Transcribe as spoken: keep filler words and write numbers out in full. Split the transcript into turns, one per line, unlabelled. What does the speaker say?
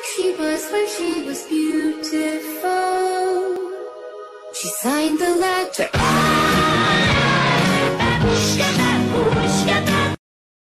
she was when she was beautiful. She signed the letter.